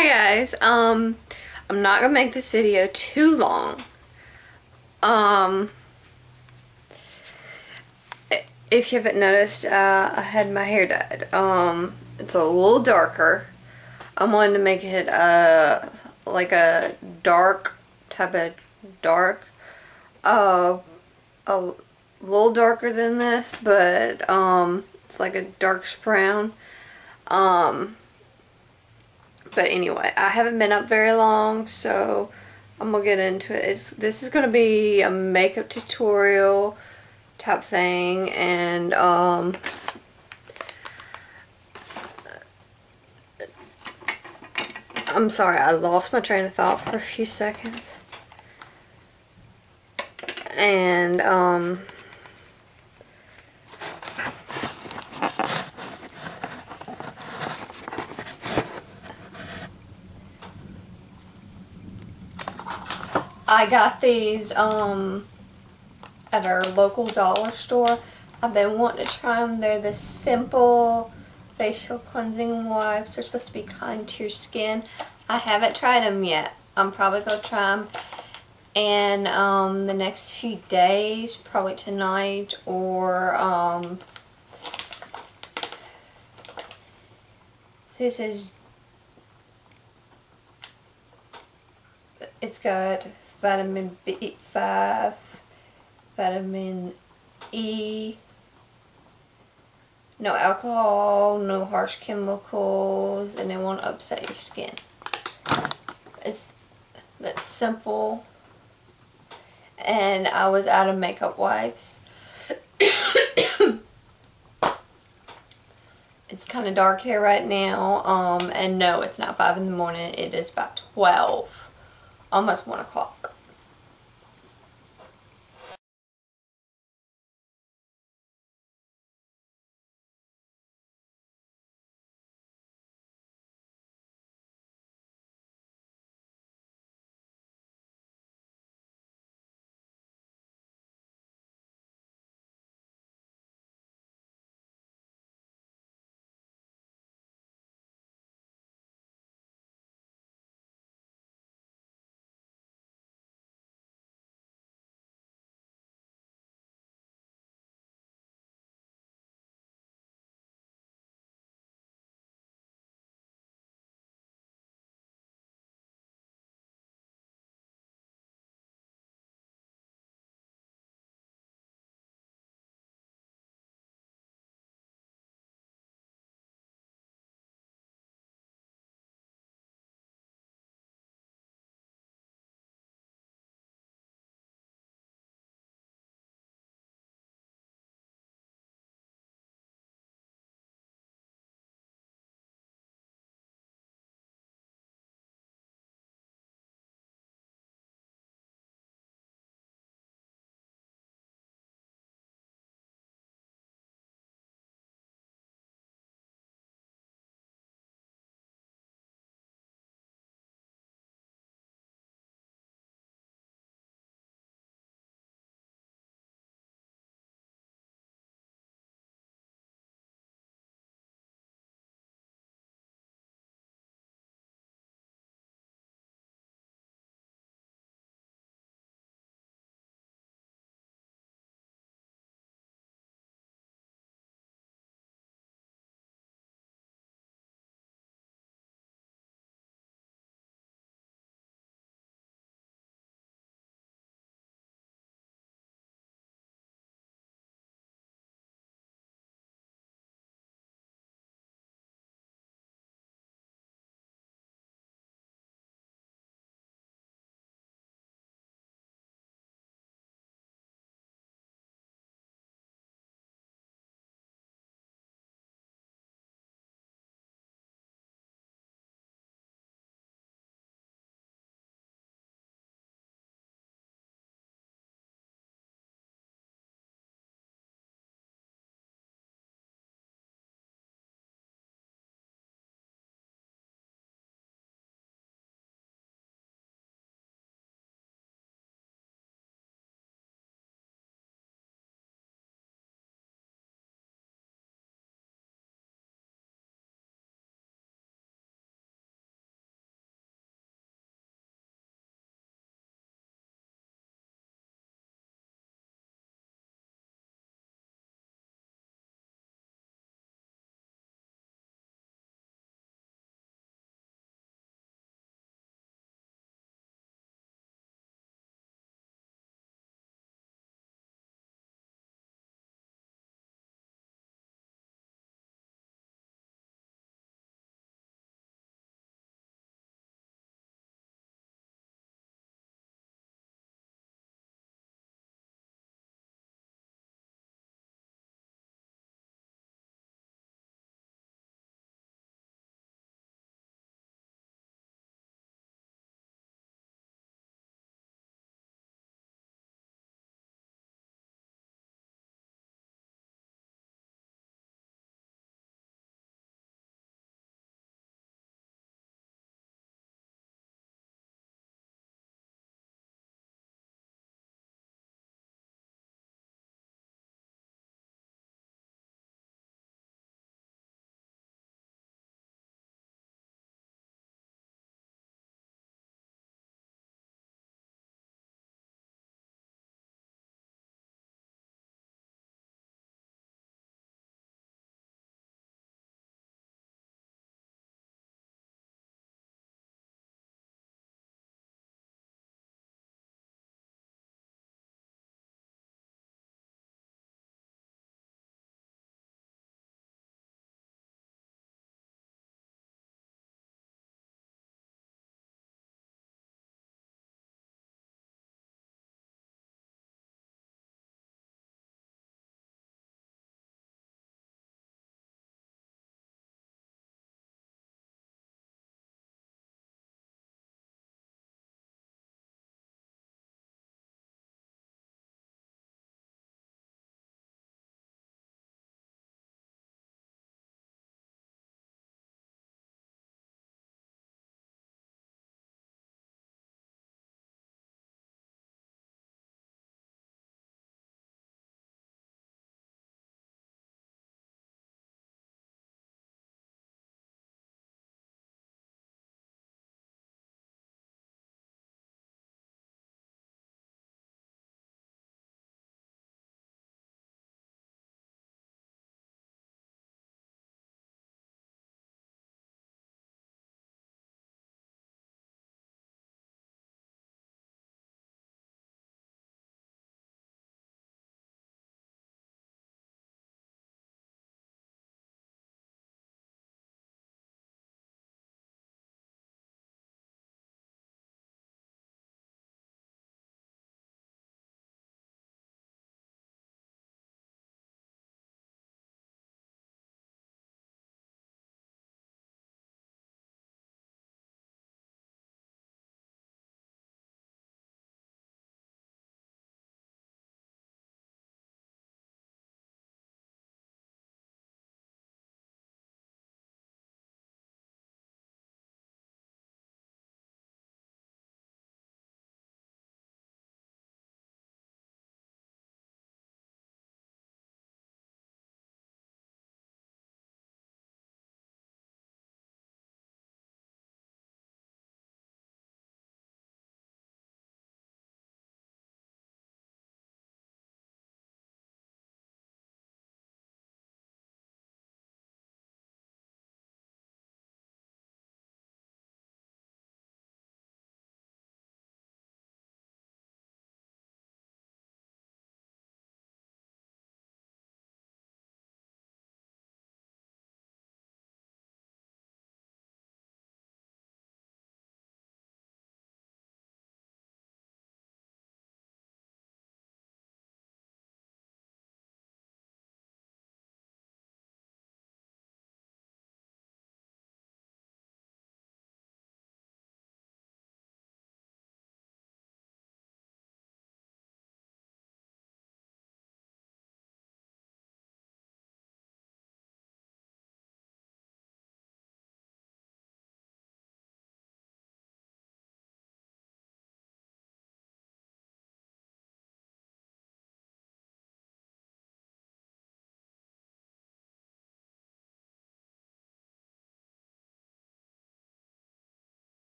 Hi guys, I'm not gonna make this video too long. If you haven't noticed, I had my hair dyed. It's a little darker. I wanted to make it like a dark type of dark, a little darker than this, but it's like a darkish brown. But anyway, I haven't been up very long, so I'm gonna get into it. This is gonna be a makeup tutorial type thing, and I'm sorry, I lost my train of thought for a few seconds. And I got these at our local dollar store. I've been wanting to try them. They're the Simple facial cleansing wipes. They're supposed to be kind to your skin. I haven't tried them yet. I'm probably going to try them in the next few days, probably tonight, or this is, it's got vitamin B5, vitamin E, no alcohol, no harsh chemicals, and it won't upset your skin. That's simple. And I was out of makeup wipes. It's kind of dark here right now, and no, it's not 5 in the morning. It is about 12, almost 1 o'clock.